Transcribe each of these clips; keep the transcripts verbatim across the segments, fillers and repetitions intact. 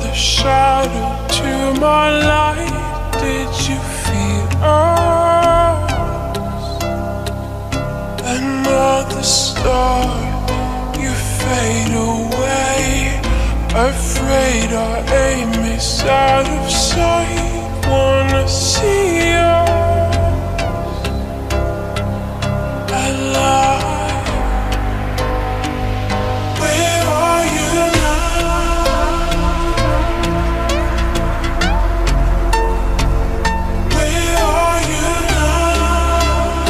the shadow to my light. Did you feel us? Another star, you fade away. Afraid our aim is out of sight. Wanna see us alive. Where are you now? Where are you now?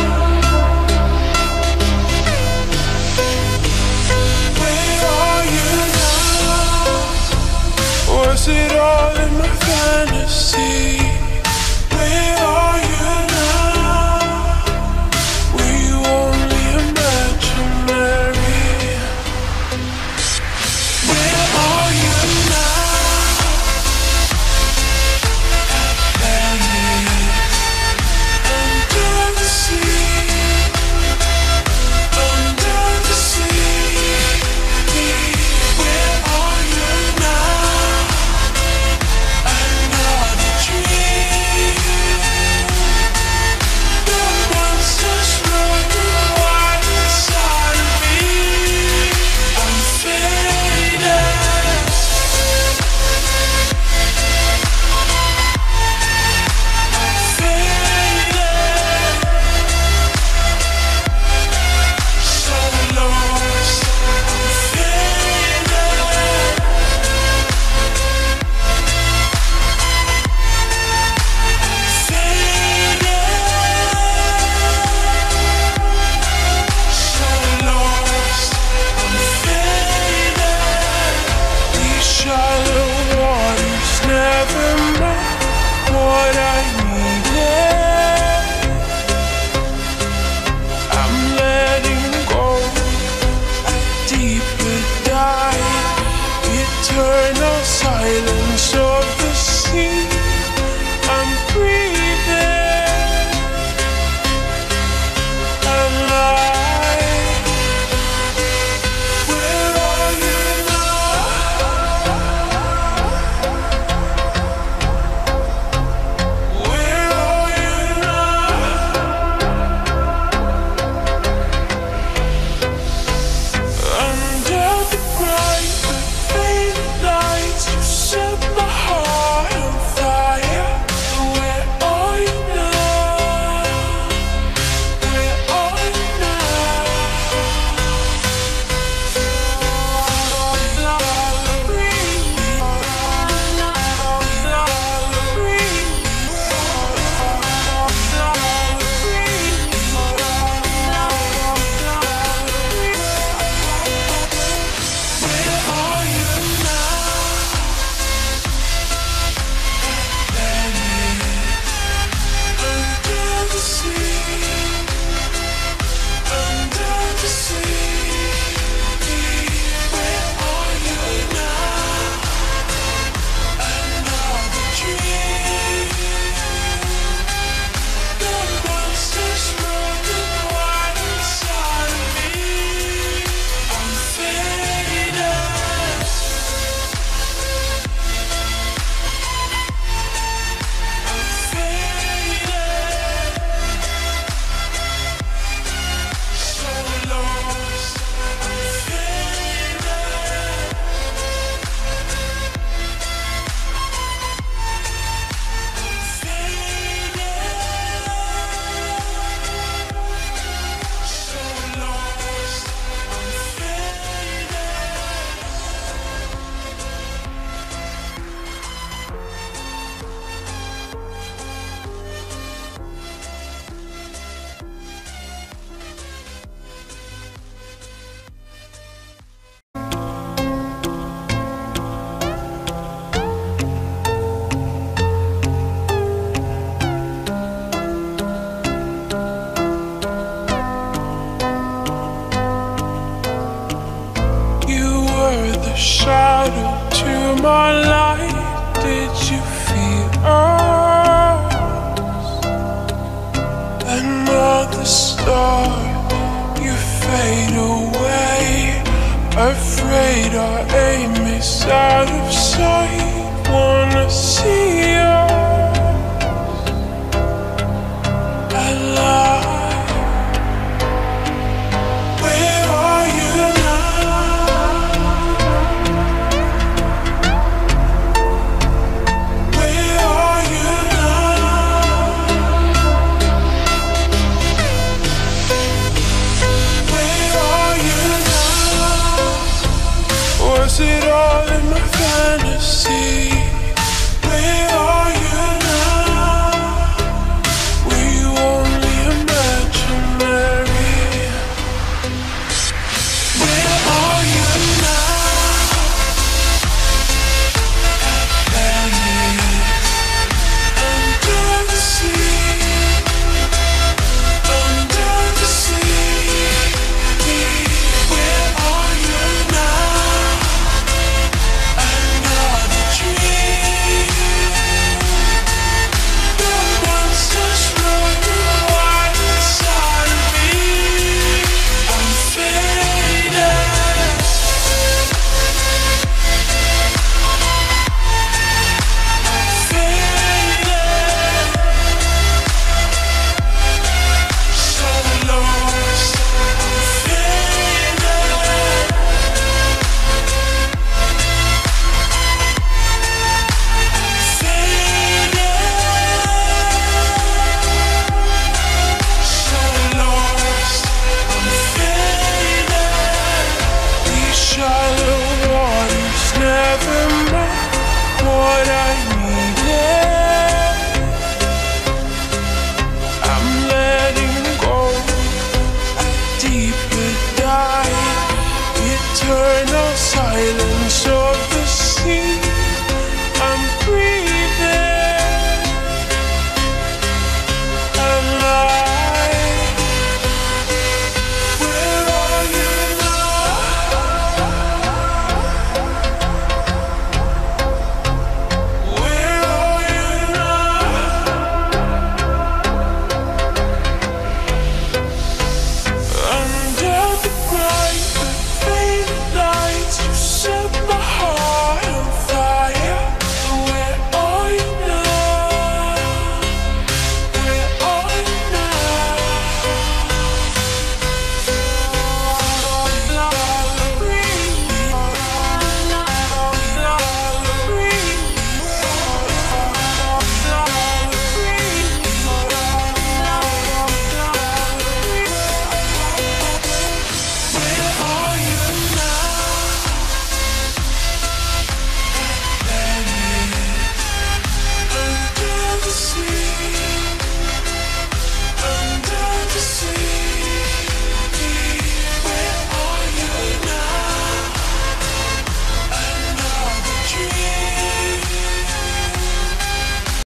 Where are you now? Was it all in my fantasy? Where are you now? Were you only imaginary? Where are you now? Under the sea, under the sea. Where are you now? Another dream. The monsters running wild inside of me. I'm faded. Faded. So lost. I'm faded. So lost, I'm faded. These shallow waters never met what I needed. I'm letting go a deeper dive. Eternal silence of the sea. I'm breathing alive. Where are you now? Where are you now? Under the bright but faded lights, you set my heart on fire. Where are you now? Where are you Under the sea, under the sea. Where are you now? Another dream. The monsters running wild inside of me. I'm faded. I'm faded. So lost, I'm faded. I'm faded. So lost, I'm You were the shadow to my light. Did you feel us? Another star, you fade away. Afraid our aim is out of sight. see